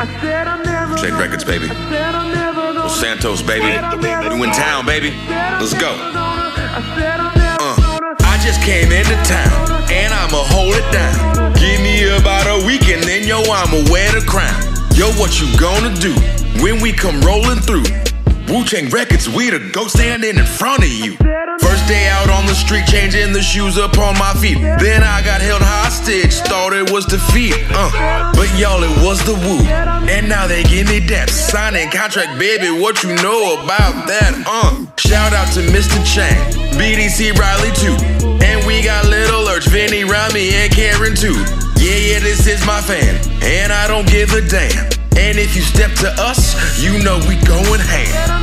Chain Records, baby. Los Santos, baby. You in town, baby. Let's go. I just came into town, and I'ma hold it down. Give me about a week, and then yo, I'ma wear the crown. Yo, what you gonna do when we come rolling through? Wu-Chain Records, we the go standing in front of you. First day out on the street, changing the shoes up on my feet. Then I got held hostage, thought it was defeat. But y'all, it was the Wu. And now they give me depth. Signing contract, baby, what you know about that? Shout out to Mr. Chang, BDC Riley too. And we got Little Lurch, Vinny, Rami, and Karen too. Yeah, this is my fan, and I don't give a damn. And if you step to us, you know we going ham.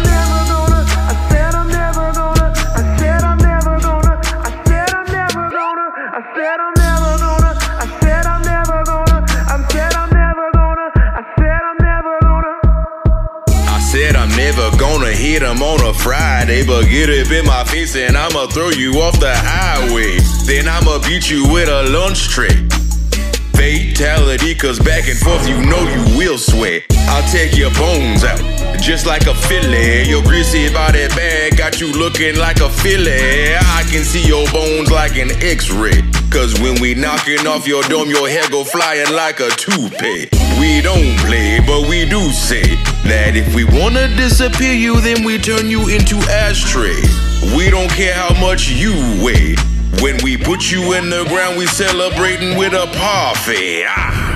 I'm never gonna hit them on a Friday, but get up in my face and I'ma throw you off the highway. Then I'ma beat you with a lunch tray. Fatality, cause back and forth you know you will sweat. I'll take your bones out, just like a fillet. Your greasy body bag got you looking like a fillet. I can see your bones like an X-ray. Cause when we knocking off your dome, your hair go flying like a toupee. We don't play, but we do say that if we wanna disappear you, then we turn you into ashtray. We don't care how much you weigh. When we put you in the ground, we celebrating with a parfait.